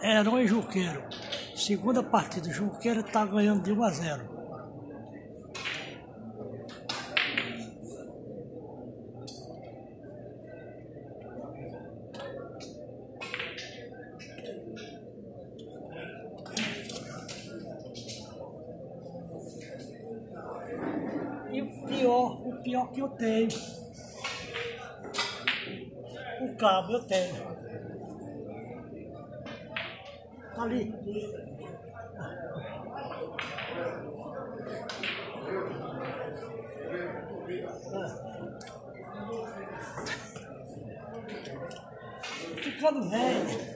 Eron e Junqueira. Segunda partida, Junqueira está ganhando de 1-0. E o pior que eu tenho, o cabo eu tenho. Tá ali. Ficando velho.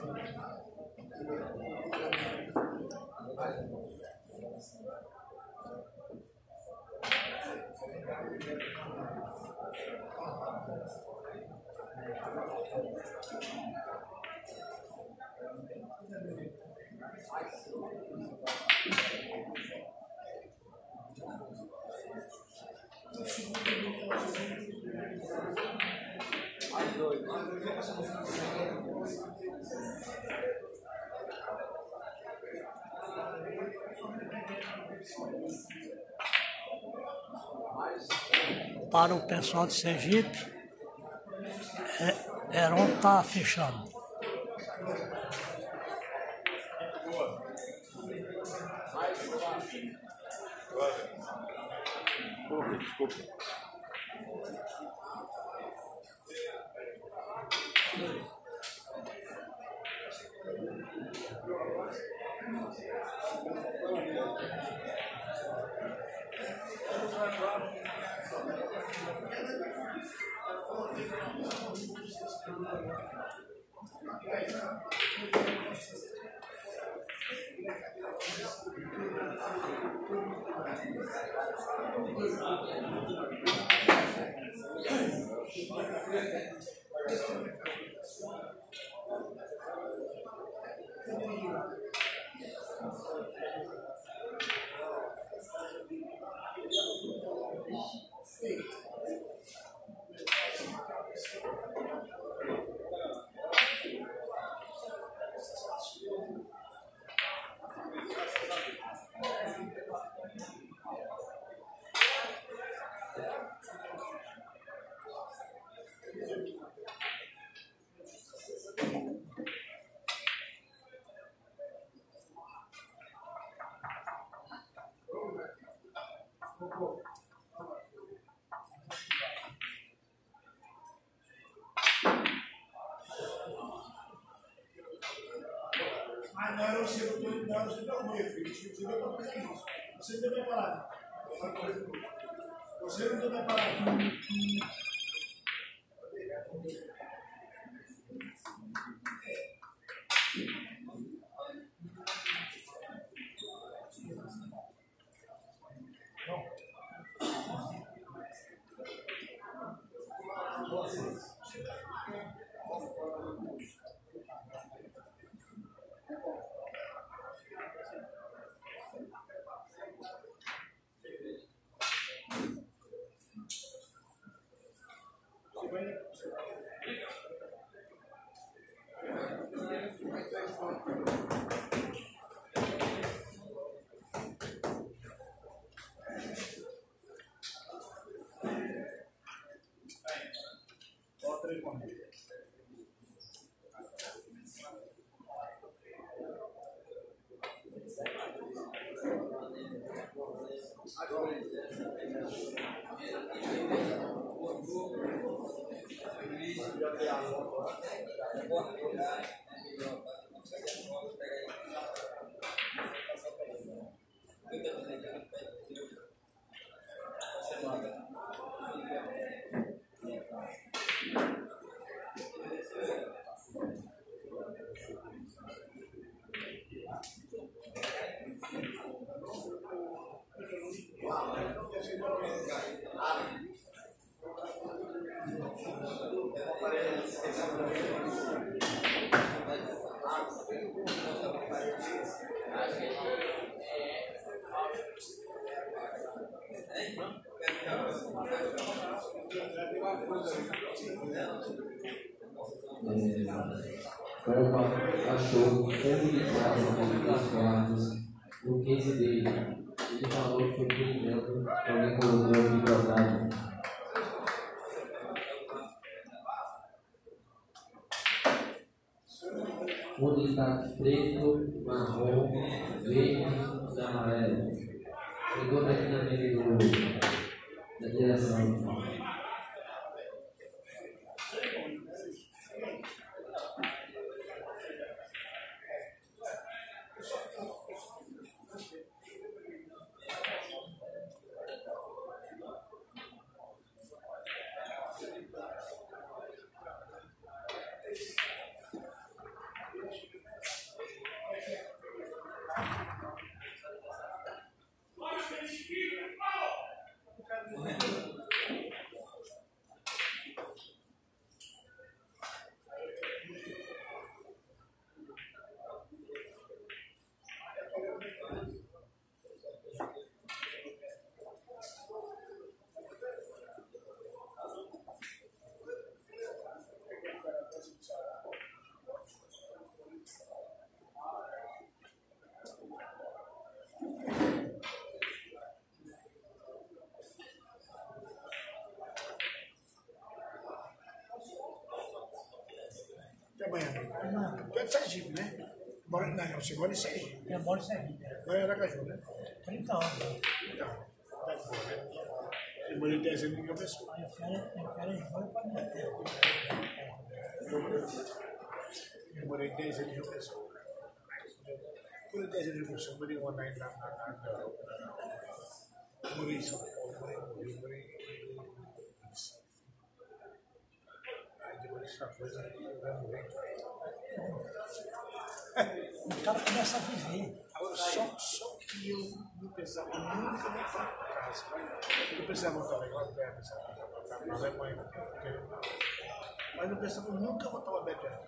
Para o pessoal de Sergipe, Eron está fechando. Desculpa. Mas não era o seu, não era o seu tamanho, filho. Você veio para fazer isso. Você não está preparado. Você não está preparado. Copa achou comunicado dos guardas no 15 dele. Ele falou que foi brincando, alguém colocou aqui dobrado. Unidade preto, marrom, verde e amarelo. Chegou daqui na meia da direção. Amanhã. Tu é de Sergipe, né? Não, você mora em Sergipe. Eu moro em Sergipe. Agora é Aracaju, né? 30 anos. Então, tá de boa, né? Eu morei 10 anos em João Pessoa. Eu quero ir embora para minha terra. Eu morei 10 anos em João Pessoa. Morei 10 anos em João Pessoa, morei um ano aí na Europa. Morei em São Paulo, morei em Rio, morei em aí depois dessa coisa, eu já morei. O cara começa a viver. Agora, só que eu não pensava nunca voltar para casa. Eu pensava voltar para a Inglaterra, pensava voltar para a Alemanha, mas não pensava nunca voltar para a Inglaterra.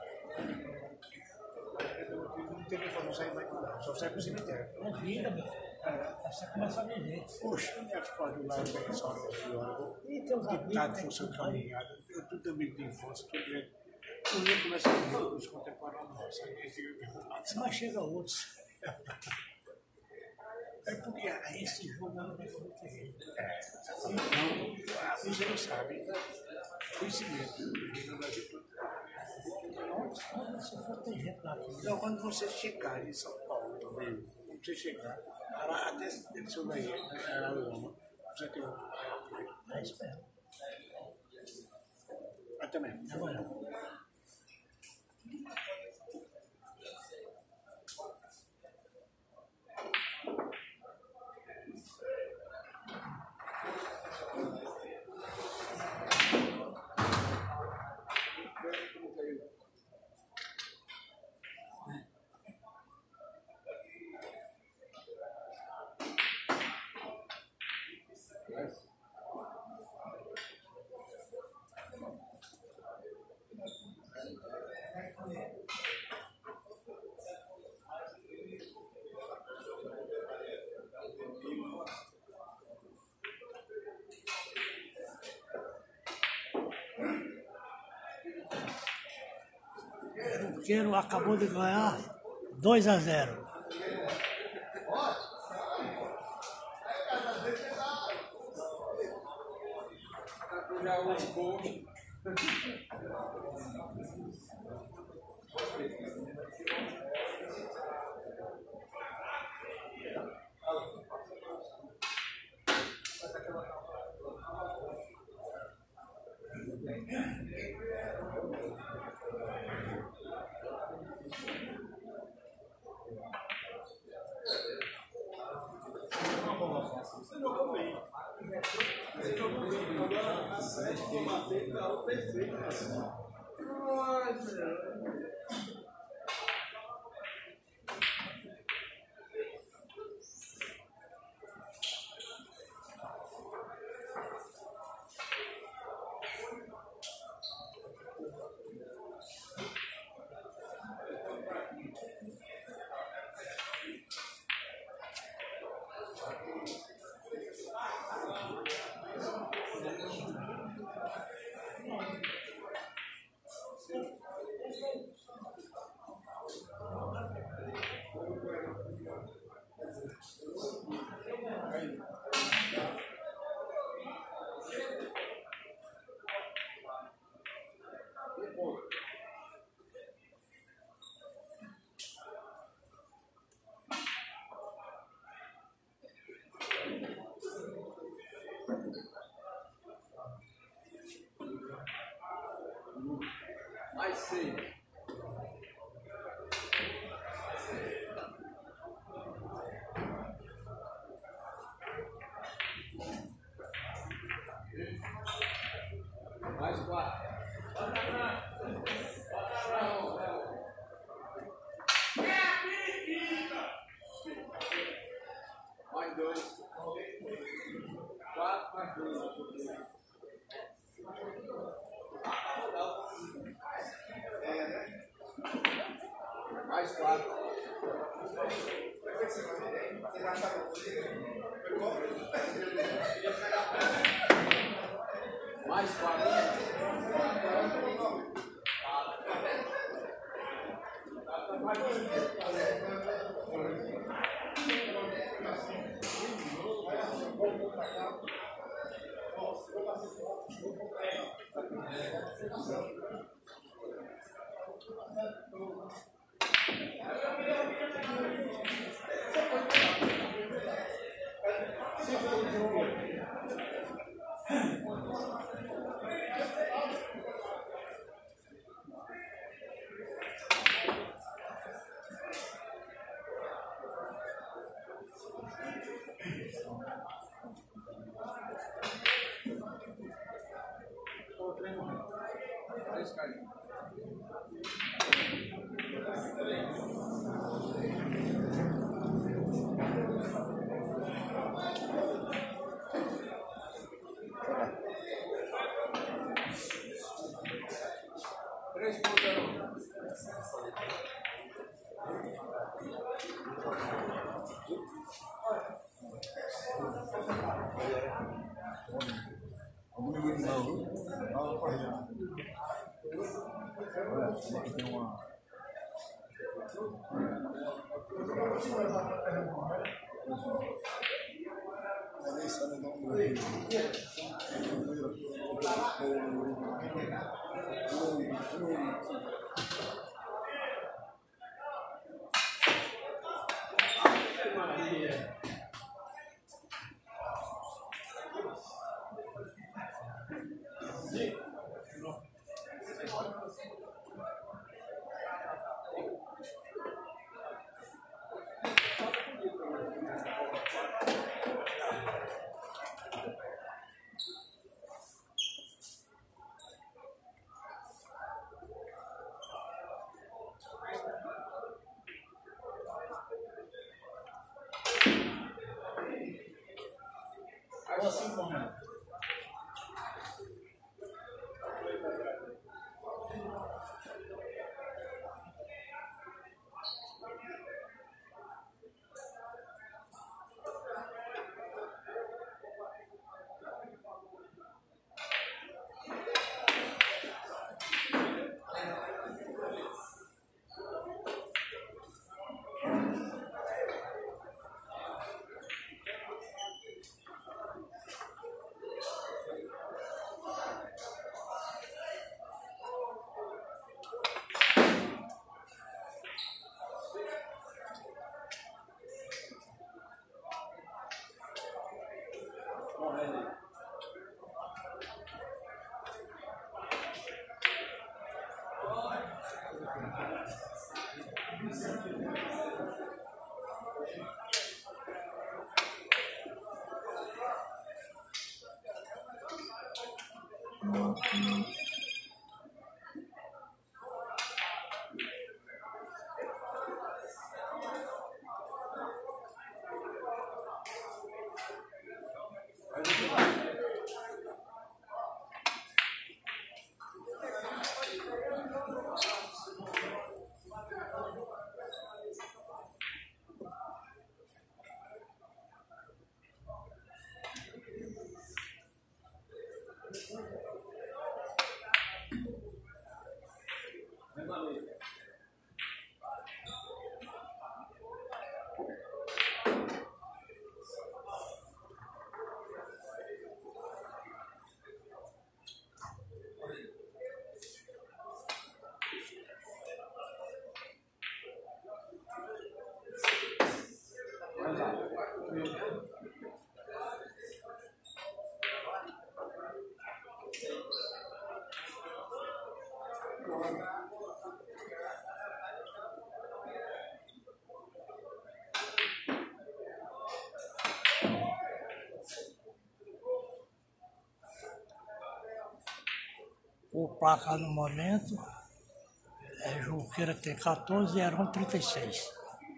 Não tem que fazer, não sair mais de lá, só sai para o cemitério. É vida, meu filho. Você começa a viver. Poxa, minha escola lá tem essa hora, E teus amigos. tá de função caminhada, eu tudo também tem infância, tudo direito. Um dia começa a viver os contemporâneos nossos, aí fica perguntado. Mas chega outros. É porque Esse jogo não é muito terrível. não, você não sabe. Conhecimento, no Brasil todo. Onde você for ter gente lá aqui. Então, quando você chegar em São Paulo também, quando você chegar, até seu daí, Araruma, você tem um. É isso mesmo. Até mesmo. Agora. O Junqueiro acabou de ganhar 2-0. Mais 4. Mais 2. 4 mais 2. Mais 4. Mais 4. Aqui tem uma. Assim como O placar no momento é Junqueira tem 14 e Eron 36.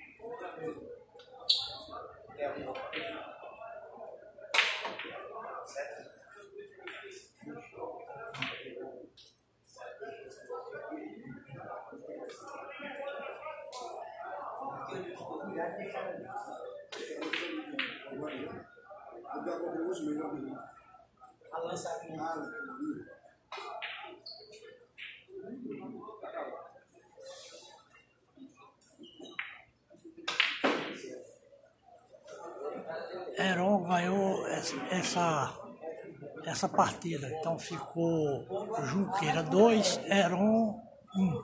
Eron ganhou essa partida, então ficou Junqueira 2, Eron 1.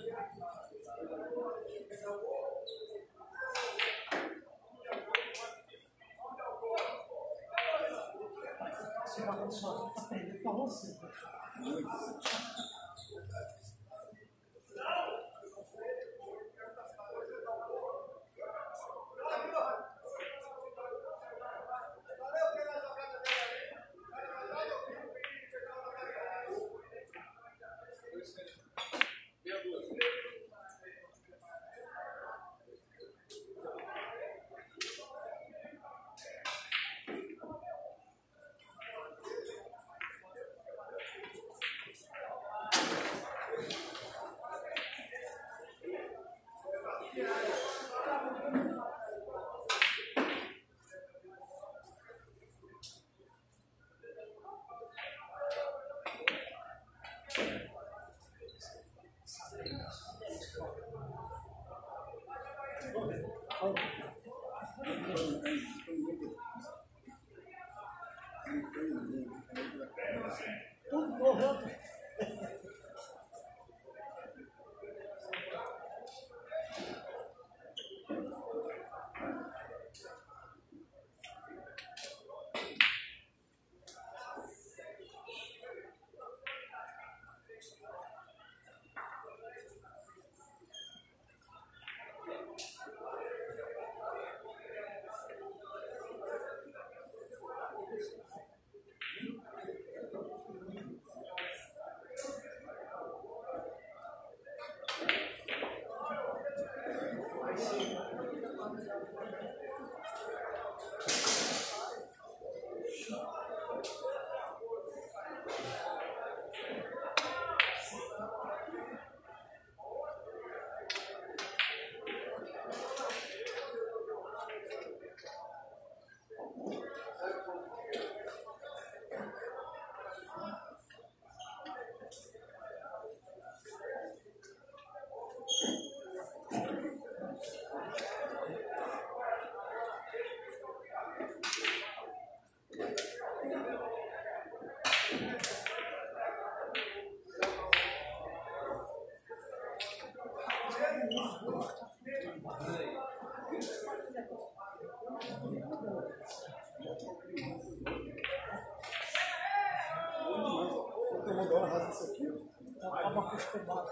Estava acostumado.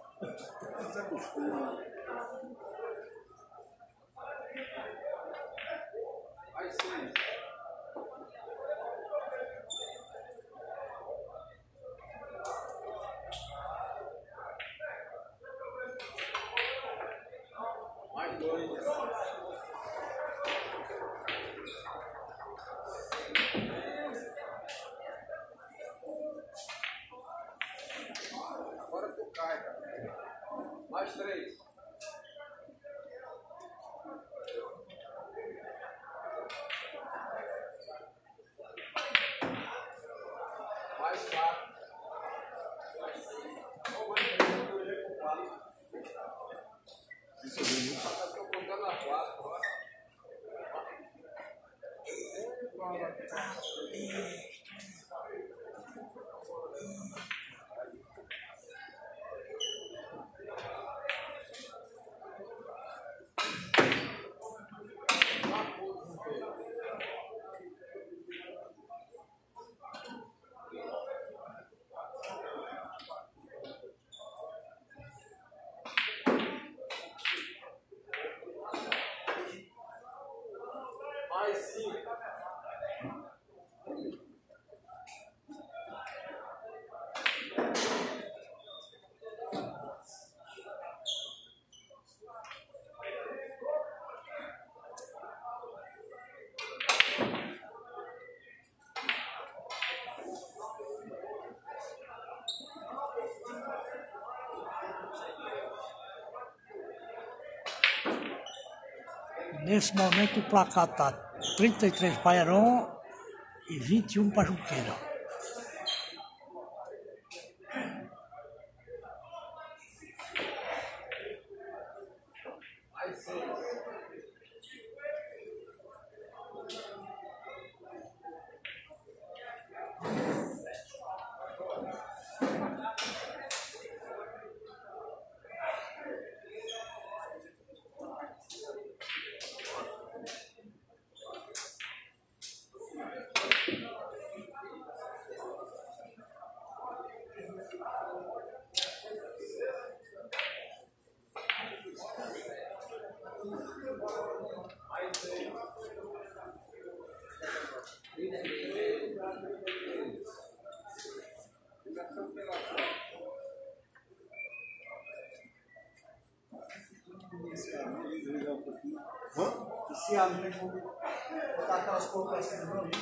Vai sim. Mais dois. Agora tu cai, cara. Mais três. Mais quatro. Isso aí. Estou contando a quatro. Mais cinco. Nesse momento o placar está 33 para Eron e 21 para Junqueira. Esse ano, né? Vou botar aquelas colocações no meio.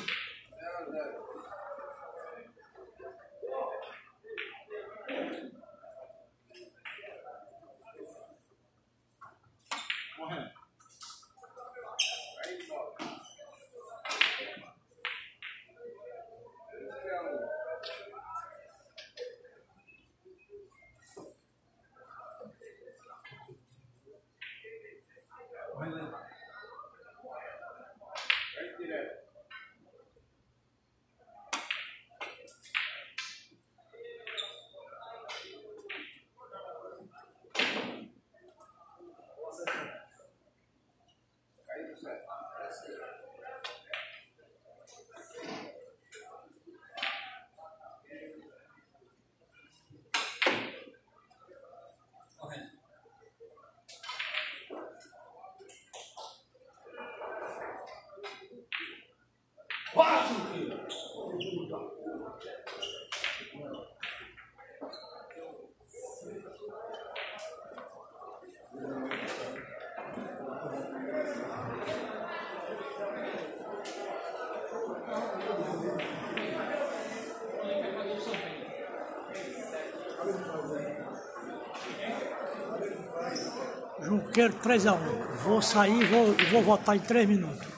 Junqueira 3-1. Vou sair e vou voltar em 3 minutos.